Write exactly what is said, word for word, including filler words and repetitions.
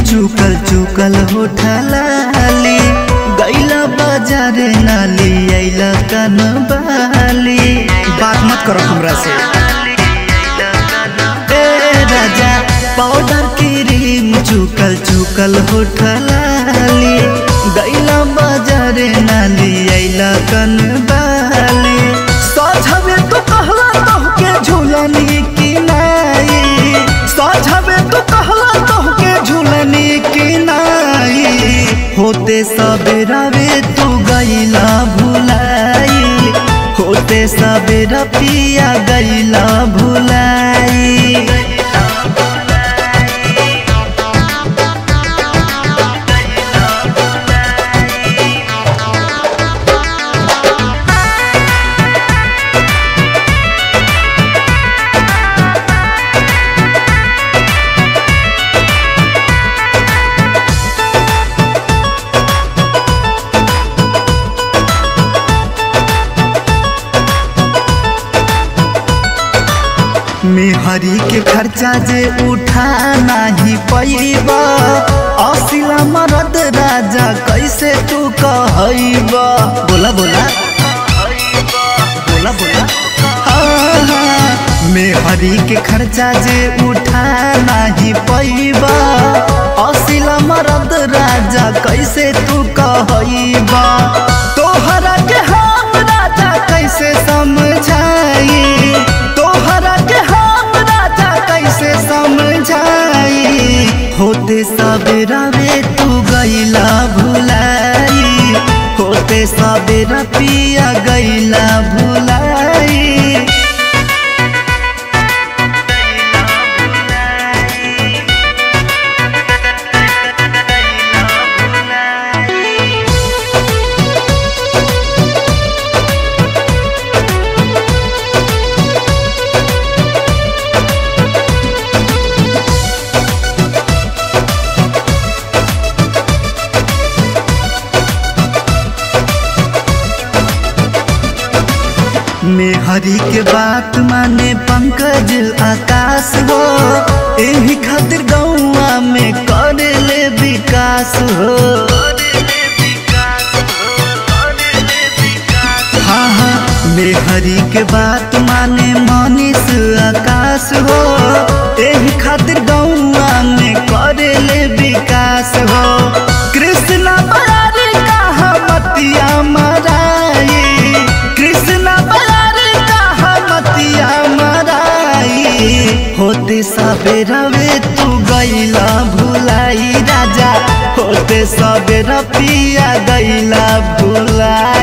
चुकल चुकल होठलाली गैला बाजारे नाली आइला कनबाली। बात मत करो हमरा से। ए राजा पाउडर क्रीम चुकल चुकल होठलाली गैला बाजारे नाली आइला कनबाली। साझवे तो कहला तोहके झूलनी की नाई, साझवे तो कहला तोहके झूलनी की नाई। होते सबेरा वे तू गैला भुलाई, होते सबेरा पिया गैला भुलाई। मेहरी के खर्चा जे उठा नहीं पैबा, असिला मरद राजा कैसे तू कहबा। बोला बोला बोला बोला हाँ हाँ। मेहरी के खर्चा जे उठा नहीं पैबा, असिला मरद राजा कैसे तू कहबा। तोहरा के हम राजा कैसे समझाई, तोहरा के हम राजा कैसे समझाई। होते सबेरा वे तू गैला भुलाई, होते सबेरा पिया गैला भुलाई। मेहरी के बात माने पंकज आकाश हो, एही खातिर गौआ में करे ले विकास हो। हाँ हाँ मेहरी के बात माने मनीष आकाश हो, एही खातिर गौआ में करे ले विकास हो। कृष्णा बरारी कहा मतिया मराई, कृष्णा होते सबेरा वे तू गैला भुलाई राजा, होते सबेरा पिया गैला भुलाई।